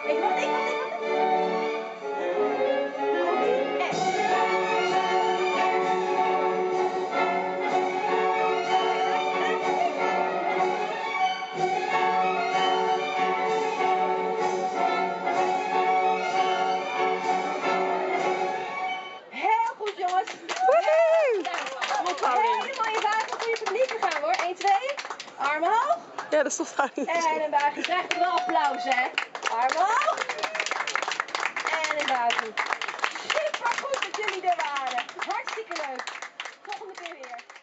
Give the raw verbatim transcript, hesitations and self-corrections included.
Ik wacht, ik wacht, ik wacht. Komt-ie. En. Heel goed, jongens. Woehoe! Hele mooie buiging voor je publiek. We gaan hoor. één, twee. Armen hoog. Ja, dat stond daar niet. En een buiging. Krijgt u wel applaus, hè? Armen hoog. En een buiging. Super goed dat jullie er waren. Hartstikke leuk. Volgende keer weer.